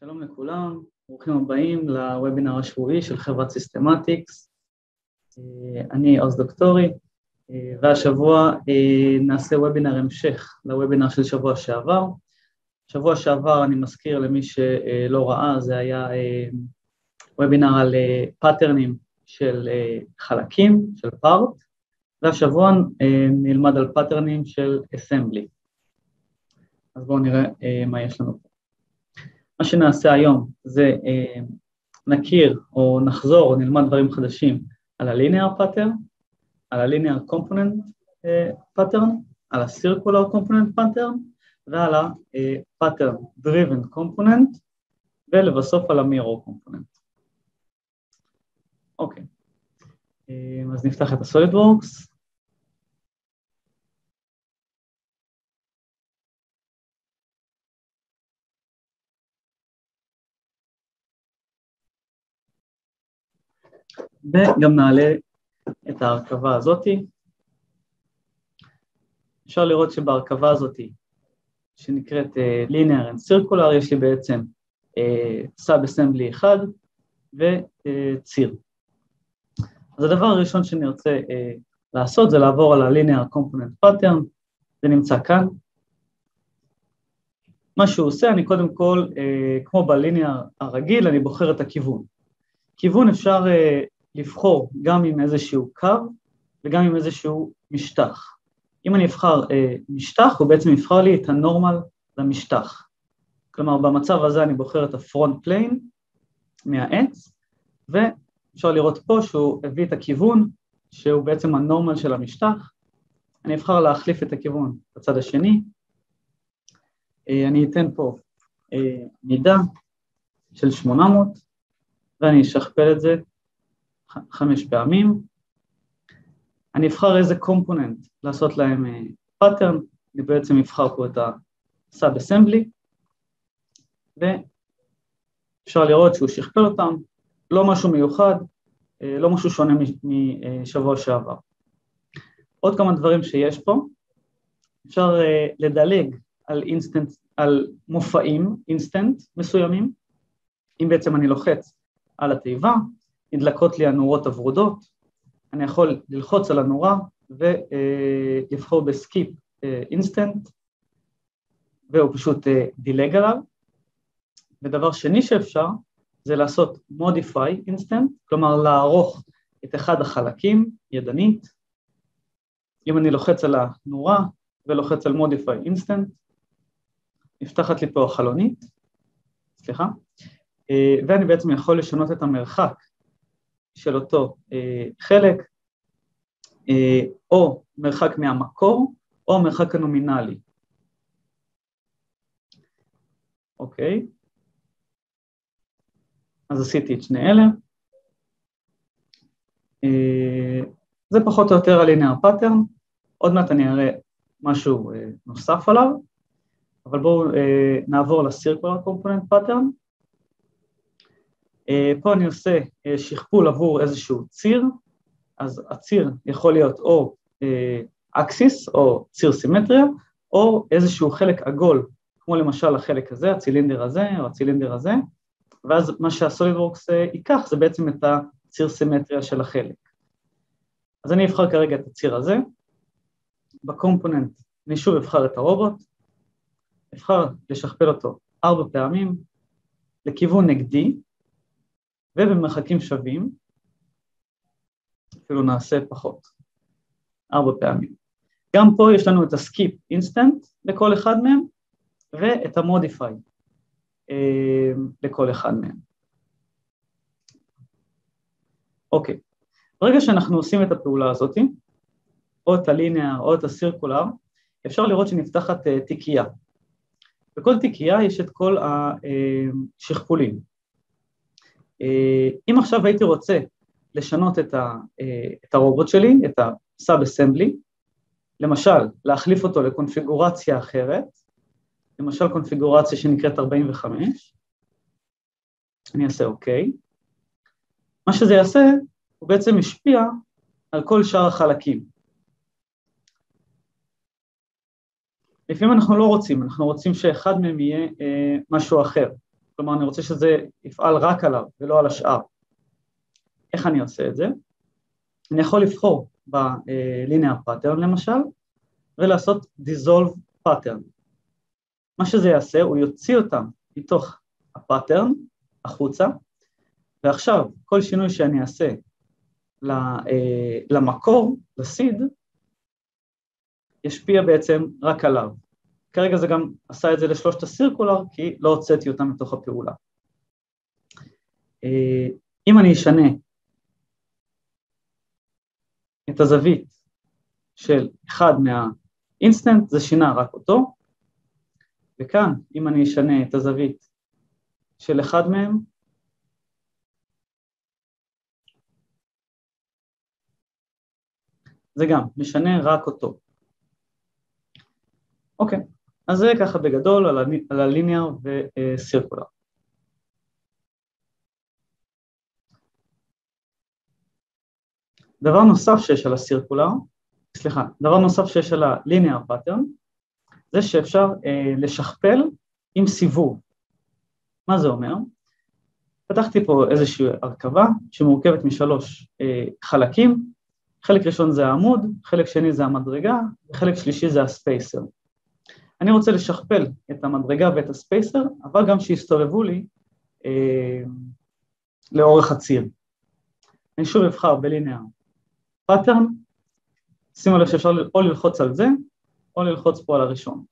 שלום לכולם, ברוכים הבאים לוובינר השבועי של חברת סיסטמטיקס. אני עוז דוקטורי, והשבוע נעשה וובינר המשך לוובינר של שבוע שעבר. שבוע שעבר, אני מזכיר למי שלא ראה, זה היה וובינר על פאטרנים של חלקים, של פארט, והשבוע נלמד על פאטרנים של אסמבלי. אז בואו נראה מה יש לנו פה. מה שנעשה היום זה נכיר או נחזור או נלמד דברים חדשים על ה-linear pattern, על ה-linear component pattern, על ה-circular component pattern ועל ה-pattern driven component ולבסוף על ה-mirror component. אוקיי, אז נפתח את ה-SolidWorks. וגם נעלה את ההרכבה הזאת. אפשר לראות שבהרכבה הזאת, שנקראת linear and circular, יש לי בעצם sub-assembly אחד וציר. אז הדבר הראשון שאני רוצה לעשות זה לעבור על ה-linear component pattern, זה נמצא כאן. מה שהוא עושה, אני קודם כל, כמו ב-linear הרגיל, אני בוחר את הכיוון. כיוון אפשר לבחור גם עם איזשהו קו וגם עם איזשהו משטח. אם אני אבחר משטח, הוא בעצם יבחר לי את הנורמל למשטח. כלומר, במצב הזה אני בוחר את הפרונט פליין מהעץ, ואפשר לראות פה שהוא הביא את הכיוון, שהוא בעצם הנורמל של המשטח. אני אבחר להחליף את הכיוון בצד השני. אני אתן פה מידה של 800, ואני אשכפל את זה 5 פעמים. אני אבחר איזה קומפוננט לעשות להם פאטרן, אני בעצם אבחר פה את ה-sub-assembly, ואפשר לראות שהוא שכפל אותם, לא משהו מיוחד, לא משהו שונה משבוע שעבר. עוד כמה דברים שיש פה, אפשר לדלג על מופעים, אינסטנט מסוימים, אם בעצם אני לוחץ על התיבה, נדלקות לי הנורות הוורודות, אני יכול ללחוץ על הנורה ולבחור בסקיפ אינסטנט, והוא פשוט דילג עליו. ודבר שני שאפשר זה לעשות modify instant, כלומר לערוך את אחד החלקים ידנית. אם אני לוחץ על הנורה ולוחץ על modify instant, נפתחת לי פה החלונית, סליחה, ואני בעצם יכול לשנות את המרחק של אותו חלק, או מרחק מהמקור, או מרחק הנומינלי. אוקיי, אז עשיתי את שני אלה. זה פחות או יותר ה-linear pattern, עוד מעט אני אראה משהו נוסף עליו, אבל בואו נעבור ל-circular component pattern. פה אני עושה שכפול עבור איזשהו ציר, אז הציר יכול להיות או אקסיס או ציר סימטריה, או איזשהו חלק עגול, כמו למשל החלק הזה, הצילינדר הזה או הצילינדר הזה, ואז מה שהסולידוורקס ייקח זה בעצם את הציר סימטריה של החלק. אז אני אבחר כרגע את הציר הזה, בקומפוננט אני שוב אבחר את הרובוט, אבחר לשכפל אותו 4 פעמים, לכיוון נגדי, ובמרחקים שווים, אפילו נעשה פחות, 4 פעמים. גם פה יש לנו את הסקיפ אינסטנט לכל אחד מהם, ואת המודיפיי לכל אחד מהם. אוקיי, ברגע שאנחנו עושים את הפעולה הזאת, או את הליניאר או את הסירקולר, אפשר לראות שנפתחת תיקייה. בכל תיקייה יש את כל השכפולים. אם עכשיו הייתי רוצה לשנות את הרובוט שלי, את ה-sub-assembly, למשל, להחליף אותו לקונפיגורציה אחרת, למשל קונפיגורציה שנקראת 45, אני אעשה אוקיי. מה שזה יעשה, הוא בעצם משפיע על כל שאר החלקים. לפעמים אנחנו לא רוצים, אנחנו רוצים שאחד מהם יהיה משהו אחר. כלומר אני רוצה שזה יפעל רק עליו ולא על השאר. איך אני עושה את זה? אני יכול לבחור ב-linear pattern למשל, ולעשות dissolve pattern. מה שזה יעשה, הוא יוציא אותם מתוך הפאטרן החוצה, ועכשיו כל שינוי שאני אעשה למקור, לסיד, ישפיע בעצם רק עליו. כרגע זה גם עשה את זה לשלושת הסירקולר, כי לא הוצאתי אותם מתוך הפעולה. אם אני אשנה את הזווית של אחד מהאינסטנט, זה שינה רק אותו, וכאן, אם אני אשנה את הזווית של אחד מהם, זה גם משנה רק אותו. אוקיי, אז זה ככה בגדול על הליניאר וסירקולר. דבר נוסף שיש על הסירקולר, דבר נוסף שיש על הליניאר פאטרן, זה שאפשר לשכפל עם סיבוב. מה זה אומר? פתחתי פה איזושהי הרכבה שמורכבת משלוש חלקים, חלק ראשון זה העמוד, חלק שני זה המדרגה, וחלק שלישי זה הספייסר. אני רוצה לשכפל את המדרגה ואת הספייסר, אבל גם שיסתובבו לי לאורך הציר. אני שוב אבחר בליניאר פאטרן, שימו לב שאפשר או ללחוץ על זה, או ללחוץ פה על הראשון.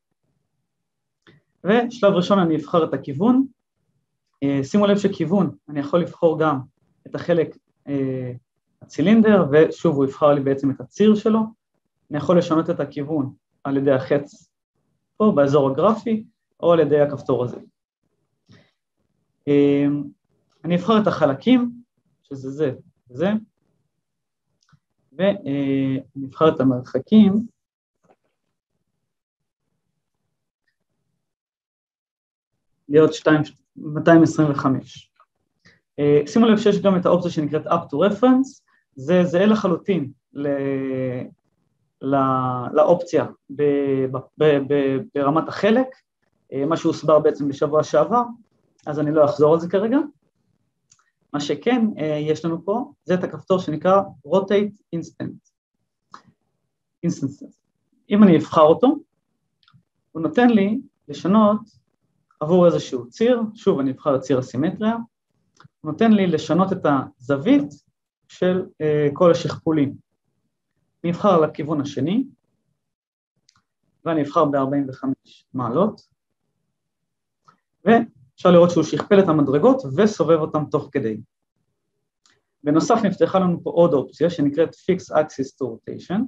ושלב ראשון אני אבחר את הכיוון, שימו לב שכיוון, אני יכול לבחור גם את החלק הצילינדר, ושוב הוא יבחר לי בעצם את הציר שלו, אני יכול לשנות את הכיוון על ידי החץ פה באזור הגרפי, או על ידי הכפתור הזה. אני אבחר את החלקים, שזה זה וזה, ואני אבחר את המרחקים, להיות 225. שימו לב שיש גם את האופציה שנקראת up to reference, זה זהה לחלוטין לאופציה ברמת החלק, מה שהוסבר בעצם בשבוע שעבר, אז אני לא אחזור על זה כרגע. מה שכן יש לנו פה, זה את הכפתור שנקרא rotate instances. אם אני אבחר אותו, הוא נותן לי לשנות עבור איזשהו ציר, שוב אני אבחר את ציר הסימטריה, הוא נותן לי לשנות את הזווית של כל השכפולים. אני אבחר לכיוון השני, ואני אבחר ב-45 מעלות, ואפשר לראות שהוא שכפל את המדרגות וסובב אותם תוך כדי. בנוסף נפתחה לנו פה עוד אופציה שנקראת Fix Axis to Rotation,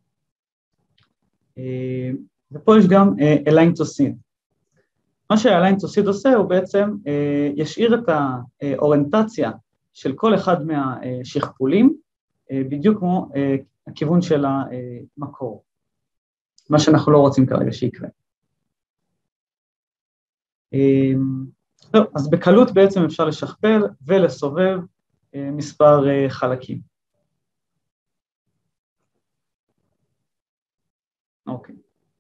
ופה יש גם Align to Seed. מה שה-Align to Seed עושה הוא בעצם ישאיר את האוריינטציה של כל אחד מהשכפולים, בדיוק כמו הכיוון של המקור, מה שאנחנו לא רוצים כרגע שיקרה. אז בקלות בעצם אפשר לשכפל ולסובב מספר חלקים. אוקיי.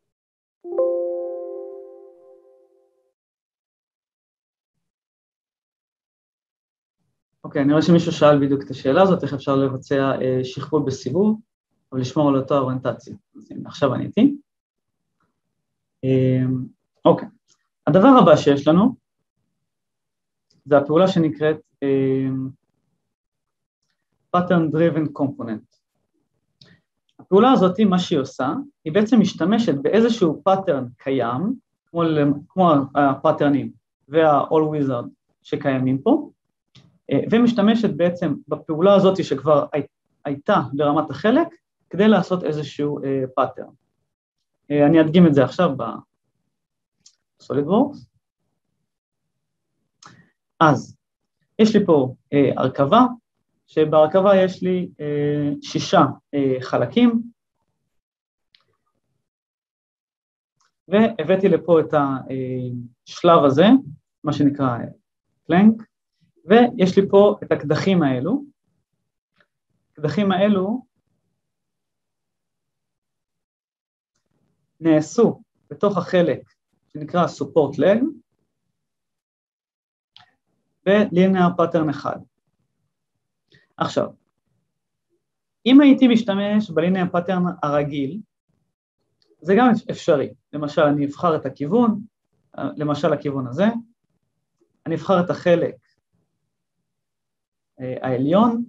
אוקיי, אני רואה שמישהו שאל בדיוק את השאלה הזאת, איך אפשר לבצע שכפול בסיבוב, אבל לשמור על אותה אוריינטציה. אז עכשיו עניתי. אוקיי, הדבר הבא שיש לנו, זה הפעולה שנקראת pattern driven component. הפעולה הזאת, מה שהיא עושה, היא בעצם משתמשת באיזשהו pattern קיים, כמו הפאטרנים וה-all wizard שקיימים פה, ומשתמשת בעצם בפעולה הזאת שכבר הייתה ברמת החלק, כדי לעשות איזשהו pattern. אני אדגים את זה עכשיו ב-SolidWorks. אז יש לי פה הרכבה, שבהרכבה יש לי 6 חלקים, והבאתי לפה את השלב הזה, מה שנקרא פלנק, ויש לי פה את הקדחים האלו. הקדחים האלו נעשו בתוך החלק שנקרא support leg, וליניאר פאטרן אחד. עכשיו, אם הייתי משתמש בליניאר פאטרן הרגיל, זה גם אפשרי. למשל, אני אבחר את הכיוון, למשל הכיוון הזה, אני אבחר את החלק העליון,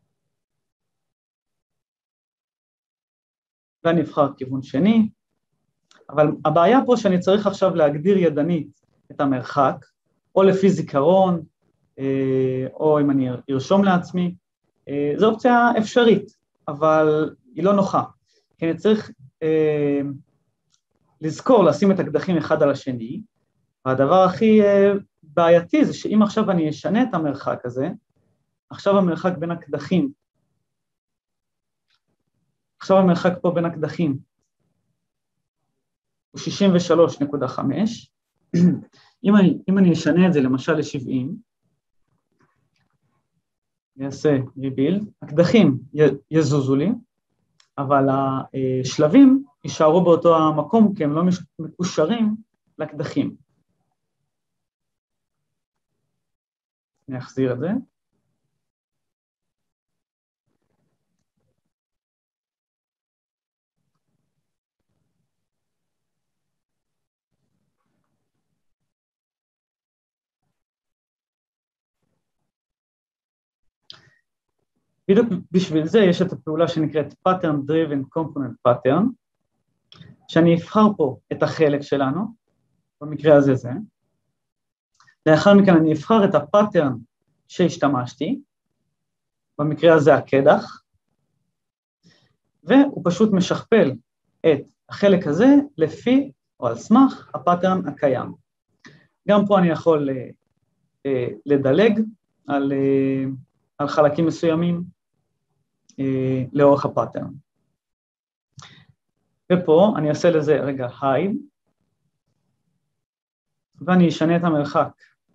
ואני אבחר כיוון שני, אבל הבעיה פה שאני צריך עכשיו להגדיר ידנית את המרחק, או לפי זיכרון, או אם אני ארשום לעצמי, זו אופציה אפשרית, אבל היא לא נוחה, כי אני צריך לזכור לשים את הקדחים אחד על השני, והדבר הכי בעייתי זה שאם עכשיו אני אשנה את המרחק הזה, עכשיו המרחק בין הקדחים, עכשיו המרחק פה בין הקדחים הוא 63.5, אם אני אשנה את זה למשל ל-70, אני אעשה ריבילד, הקדחים יזוזו לי, אבל השלבים יישארו באותו המקום, כי הם לא מקושרים לקדחים. אני אחזיר את זה. בדיוק בשביל זה יש את הפעולה שנקראת Pattern Driven Component Pattern, שאני אבחר פה את החלק שלנו, במקרה הזה זה, לאחר מכן אני אבחר את הפאטרן שהשתמשתי, במקרה הזה הקדח, והוא פשוט משכפל את החלק הזה לפי או על סמך הפאטרן הקיים. גם פה אני יכול לדלג על חלקים מסוימים לאורך הפאטרן. ופה אני אעשה לזה רגע hide, ואני אשנה את המרחק.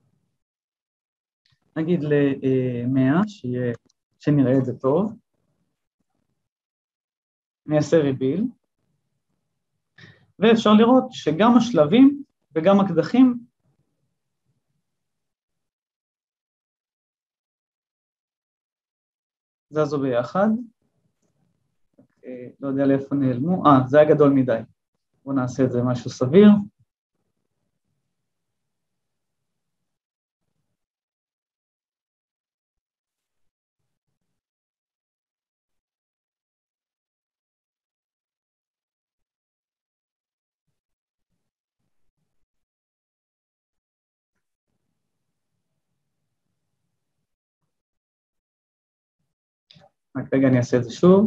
נגיד ל-100, שנראה את זה טוב. אני אעשה ריביל, ואפשר לראות שגם השלבים וגם הקדחים זזו ביחד. לא יודע לאיפה נעלמו, זה היה גדול מדי. בואו נעשה את זה משהו סביר. רק רגע אני אעשה את זה שוב.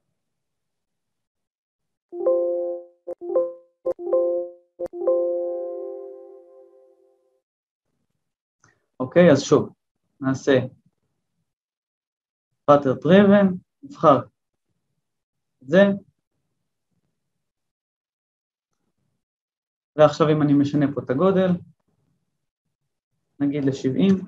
אוקיי, אז שוב, נעשה Pattern Driven, נבחר את זה, ועכשיו אם אני משנה פה את הגודל, נגיד ל-70,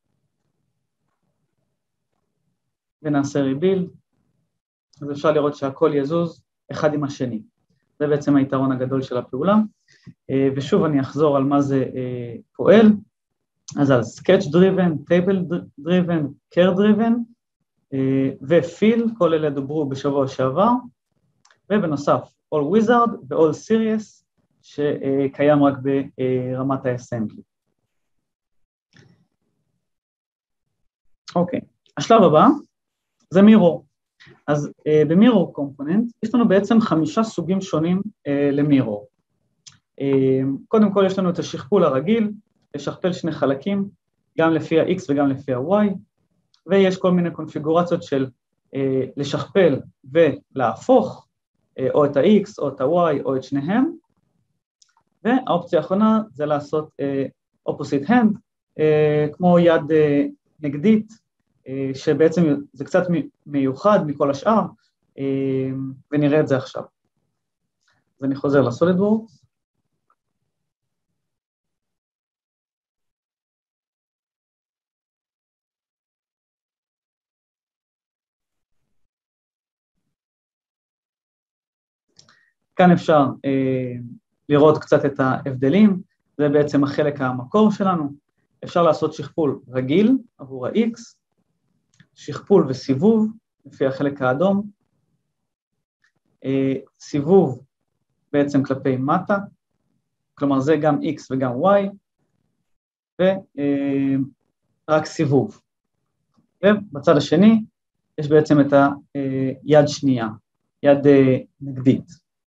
ונעשה ריבילד, אז אפשר לראות שהכל יזוז אחד עם השני. זה בעצם היתרון הגדול של הפעולה, ושוב אני אחזור על מה זה פועל, אז על Sketch Driven, Table Driven, Care Driven, ו-Fill, כל אלה דוברו בשבוע שעבר, ובנוסף All Wizard ו-All Serious, שקיים רק ברמת ה-Assembly. אוקיי, השלב הבא זה Mirror. אז ב-Mirror Component יש לנו בעצם 5 סוגים שונים ל-Mirror. קודם כל יש לנו את השכפול הרגיל, לשכפל שני חלקים, גם לפי ה-X וגם לפי ה-Y, ויש כל מיני קונפיגורציות של לשכפל ולהפוך, או את ה-X או את ה-Y או את שניהם, והאופציה האחרונה זה לעשות opposite hand, כמו יד נגדית, שבעצם זה קצת מיוחד מכל השאר, ונראה את זה עכשיו. אז אני חוזר לסולידוורקס. כאן אפשר לראות קצת את ההבדלים, זה בעצם החלק המקור שלנו, אפשר לעשות שכפול רגיל עבור ה-X, שכפול וסיבוב לפי החלק האדום, סיבוב בעצם כלפי מטה, כלומר זה גם X וגם Y, ורק סיבוב. ובצד השני יש בעצם את היד שנייה, יד נגדית.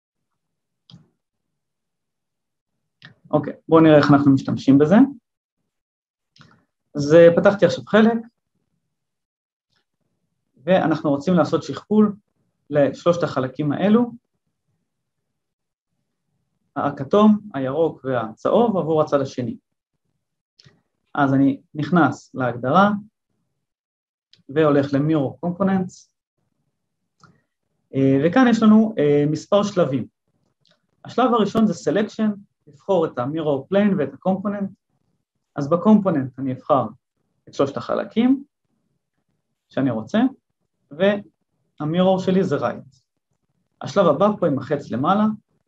אוקיי, בואו נראה איך אנחנו משתמשים בזה. אז פתחתי עכשיו חלק, ואנחנו רוצים לעשות שכפול לשלושת החלקים האלו, הכתום, הירוק והצהוב עבור הצד השני. אז אני נכנס להגדרה, והולך ל-Mirror Components, וכאן יש לנו מספר שלבים. השלב הראשון זה Selection, לבחור את ה-Mirror Plane ואת ה-Component, אז ב-Component אני אבחר את שלושת החלקים שאני רוצה, וה-Mirror שלי זה Right. השלב הבא פה עם החץ למעלה,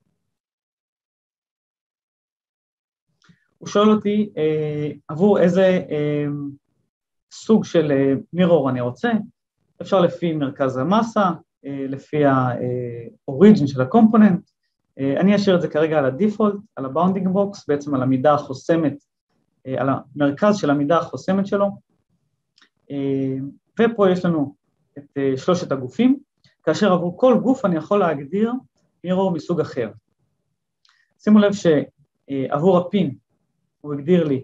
הוא שואל אותי עבור איזה סוג של מירור אני רוצה, אפשר לפי מרכז המסה, לפי ה-Origin של הקומפוננט, אני אשאיר את זה כרגע על ה-Default, על ה-Bounding Box, בעצם על המידה החוסמת, על המרכז של המידה החוסמת שלו, ופה יש לנו את שלושת הגופים, כאשר עבור כל גוף אני יכול להגדיר מירור מסוג אחר. שימו לב שעבור הפין, הוא הגדיר לי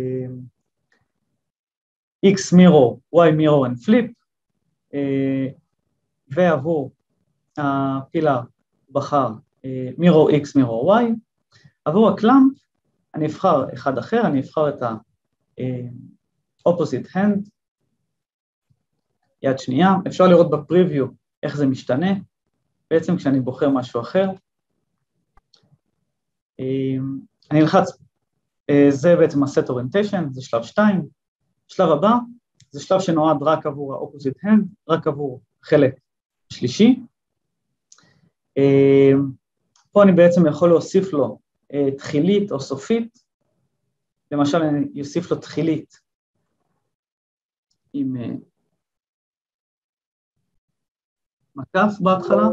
X mirror, Y mirror and flip, ועבור הפילר בחר mirror X mirror Y, עבור הקלאמפ אני אבחר אחד אחר, אני אבחר את ה-opposite hand, יד שנייה, אפשר לראות בפריוויו איך זה משתנה, בעצם כשאני בוחר משהו אחר, אני אלחץ, זה בעצם ה-set orientation, זה שלב 2, שלב הבא, זה שלב שנועד רק עבור ה-opposite hand, רק עבור חלק שלישי, פה אני בעצם יכול להוסיף לו תחילית או סופית, למשל אני אוסיף לו תחילית עם מקף בהתחלה,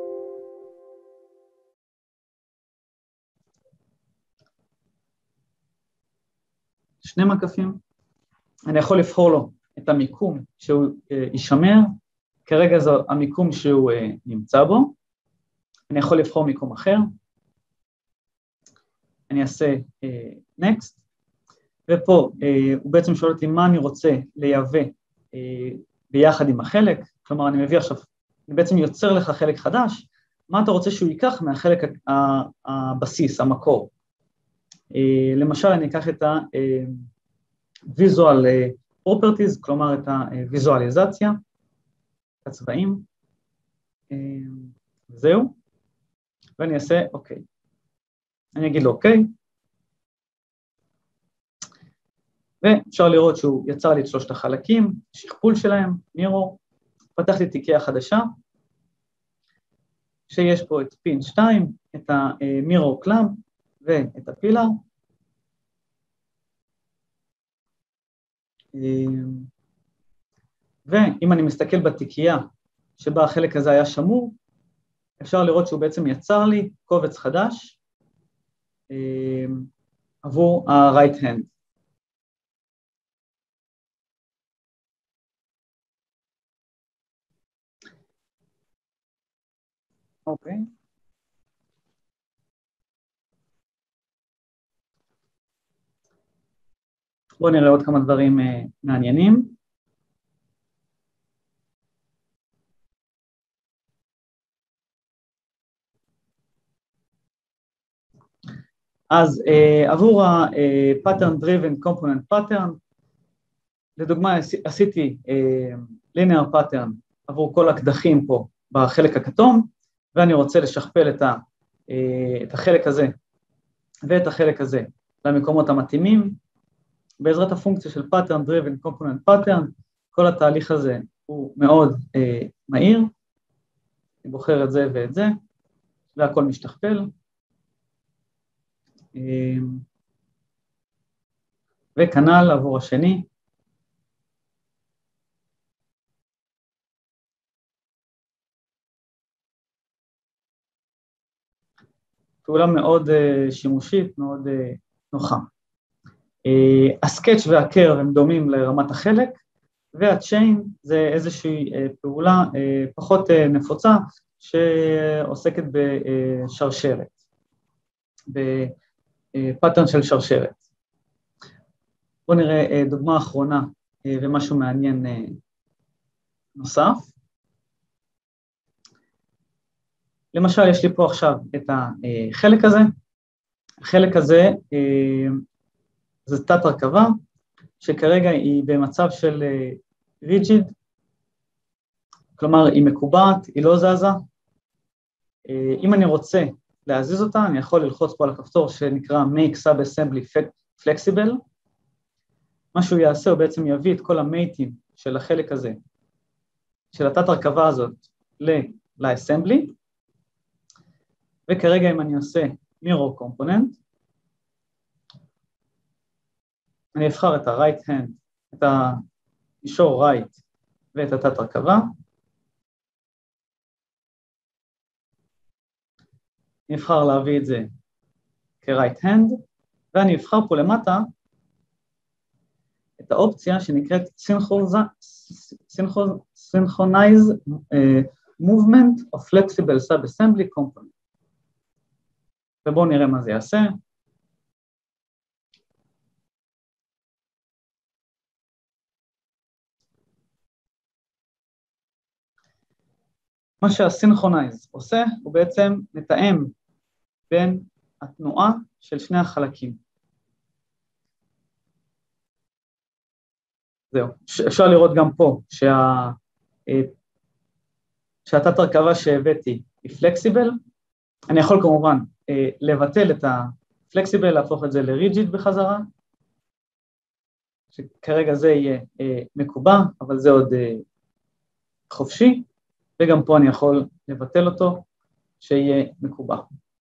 שני מקפים, אני יכול לבחור לו את המיקום שהוא יישמר, כרגע זה המיקום שהוא נמצא בו, אני יכול לבחור מיקום אחר, אני אעשה Next, ופה הוא בעצם שואל אותי מה אני רוצה לייבא ביחד עם החלק, כלומר אני מביא עכשיו, אני בעצם יוצר לך חלק חדש, מה אתה רוצה שהוא ייקח מהחלק הבסיס, המקור. למשל אני אקח את ה-Visual Properties, כלומר את הוויזואליזציה, הצבעים, זהו, ואני אעשה אוקיי. אני אגיד לו אוקיי, ואפשר לראות שהוא יצר לי את שלושת החלקים, שכפול שלהם, מירור, פתחתי תיקייה חדשה, שיש פה את פין 2, את המירור קלאמפ ואת הפילר, ואם אני מסתכל בתיקייה שבה החלק הזה היה שמור, אפשר לראות שהוא בעצם יצר לי קובץ חדש עבור ה-right hand. אוקיי. בואו נראה עוד כמה דברים מעניינים. אז עבור ה-pattern driven component pattern, לדוגמה עשיתי linear pattern עבור כל הקדחים פה בחלק הכתום, ואני רוצה לשכפל את החלק הזה ואת החלק הזה למקומות המתאימים, בעזרת הפונקציה של pattern driven component pattern, כל התהליך הזה הוא מאוד מהיר, אני בוחר את זה ואת זה, והכל משתכפל, וכנ"ל עבור השני. פעולה מאוד שימושית, מאוד נוחה. הסקץ' והקר הם דומים לרמת החלק, והצ'יין זה איזושהי פעולה פחות נפוצה שעוסקת בשרשרת, בפאטרן של שרשרת. בואו נראה דוגמה אחרונה ומשהו מעניין נוסף. למשל, יש לי פה עכשיו את החלק הזה. החלק הזה זה תת הרכבה, שכרגע היא במצב של ריג'יד, כלומר היא מקובעת, היא לא זזה. אם אני רוצה להזיז אותה, אני יכול ללחוץ פה על הכפתור שנקרא Make Sub-Assembly Flexible. מה שהוא יעשה, הוא בעצם יביא את כל המייטים של החלק הזה, של התת הרכבה הזאת, לאסמבלי, וכרגע אם אני עושה Mirror Component, אני אבחר את ה-right hand, את המישור right ואת התת הרכבה. אני אבחר להביא את זה כ-right hand, ואני אבחר פה למטה את האופציה שנקראת Synchronize Movement of Flexible Sub-Assembly Component. ובואו נראה מה זה יעשה. מה שה-Synchronize עושה, הוא בעצם מתאם בין התנועה של שני החלקים. זהו, אפשר לראות גם פה שהתת הרכבה שהבאתי היא flexible. אני יכול כמובן לבטל את ה-flexible, להפוך את זה ל-rigid בחזרה, שכרגע זה יהיה מקובע, אבל זה עוד חופשי, וגם פה אני יכול לבטל אותו, שיהיה מקובע.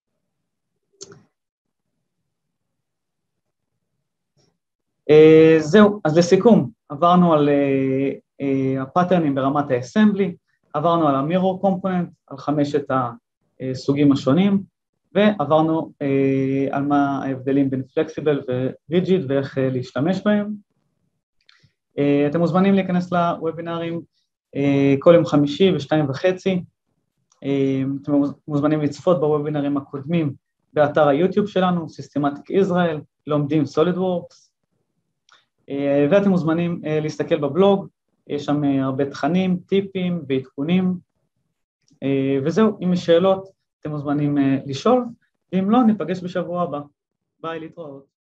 זהו, אז לסיכום, עברנו על הפאטרנים ברמת האסמבלי, עברנו על המירור קומפוננט, על 5 הסוגים השונים, ועברנו על מה ההבדלים בין פלקסיבל וריג'יד ואיך להשתמש בהם. אתם מוזמנים להיכנס לוובינרים כל יום חמישי ב-14:30. אתם מוזמנים לצפות בוובינרים הקודמים באתר היוטיוב שלנו, Systematic Israel, לומדים SolidWorks, ואתם מוזמנים להסתכל בבלוג, יש שם הרבה תכנים, טיפים ועדכונים, וזהו, אם יש שאלות, אתם מוזמנים לשאול, ואם לא, ניפגש בשבוע הבא. ביי, להתראות.